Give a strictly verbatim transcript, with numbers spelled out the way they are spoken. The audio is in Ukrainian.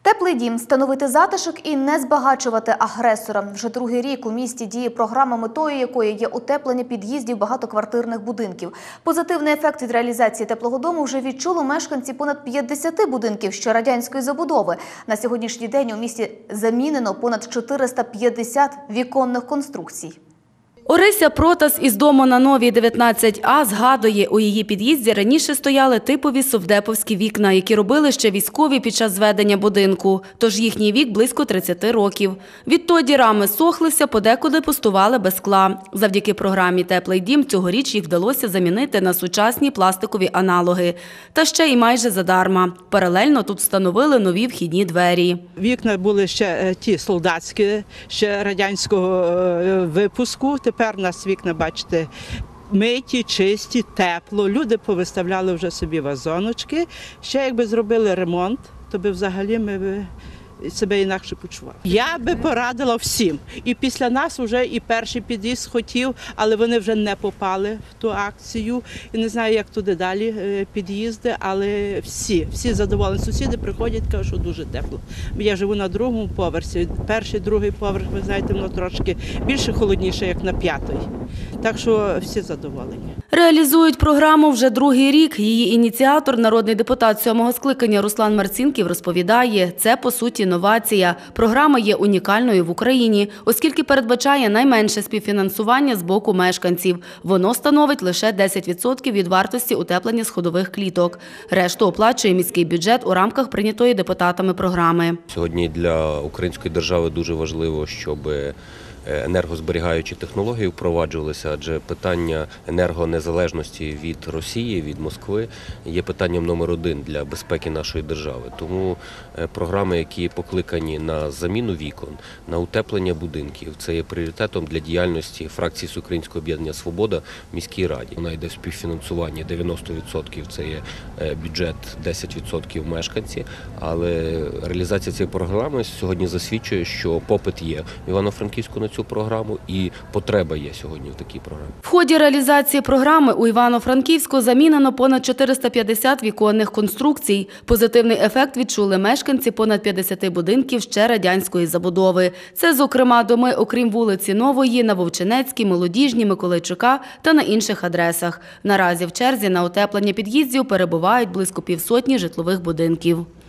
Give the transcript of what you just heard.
Теплий дім – встановити затишок і не збагачувати агресора. Вже другий рік у місті діє програма, метою якої є утеплення під'їздів багатоквартирних будинків. Позитивний ефект від реалізації теплого дому вже відчули мешканці понад п'ятдесяти будинків ще радянської забудови. На сьогоднішній день у місті замінено понад чотириста п'ятдесят віконних конструкцій. Орися Протас із дому на Новій дев'ятнадцять А згадує, у її під'їзді раніше стояли типові совдеповські вікна, які робили ще військові під час зведення будинку, тож їхній вік близько тридцяти років. Відтоді рами сохлися, подекуди пустували без скла. Завдяки програмі «Теплий дім» цьогоріч їх вдалося замінити на сучасні пластикові аналоги. Та ще й майже задарма. Паралельно тут встановили нові вхідні двері. Вікна були ще ті солдатські, ще радянського випуску. Тепер у нас вікна, бачите, миті, чисті, тепло. Люди повиставляли вже собі вазоночки. Ще якби зробили ремонт, то би взагалі ми би себе інакше почували. Я би порадила всім. І після нас вже і перший під'їзд хотів, але вони вже не попали в ту акцію. І не знаю, як туди далі під'їзди, але всі, всі задоволені. Сусіди приходять, кажуть, що дуже тепло. Я живу на другому поверсі. Перший, другий поверх, ви знаєте, воно трошки більше холодніше, як на п'ятий. Так що всі задоволені. Реалізують програму вже другий рік. Її ініціатор, народний депутат сьомого скликання Руслан Марцінків, розповідає, це по суті новація. Програма є унікальною в Україні, оскільки передбачає найменше співфінансування з боку мешканців. Воно становить лише десять відсотків від вартості утеплення сходових кліток. Решту оплачує міський бюджет у рамках прийнятої депутатами програми. Сьогодні для української держави дуже важливо, щоб енергозберігаючі технології впроваджувалися, адже питання енергонезалежності від Росії, від Москви є питанням номер один для безпеки нашої держави. Тому програми, які покликані на заміну вікон, на утеплення будинків, це є пріоритетом для діяльності фракції Всеукраїнського об'єднання «Свобода» в міській раді. Вона йде в співфінансуванні дев'яносто відсотків, це є бюджет, десять відсотків мешканці, але реалізація цієї програми сьогодні засвідчує, що попит є в Івано-Франківську на цю програму і потреба є сьогодні в такій програмі. В ході реалізації програми у Івано-Франківську замінено понад чотириста п'ятдесят віконних конструкцій. Позитивний ефект відчули мешканці понад п'ятдесяти будинків ще радянської забудови. Це, зокрема, доми, окрім вулиці Нової, на Вовчинецькій, Молодіжній, Миколайчука та на інших адресах. Наразі в черзі на утеплення під'їздів перебувають близько півсотні житлових будинків.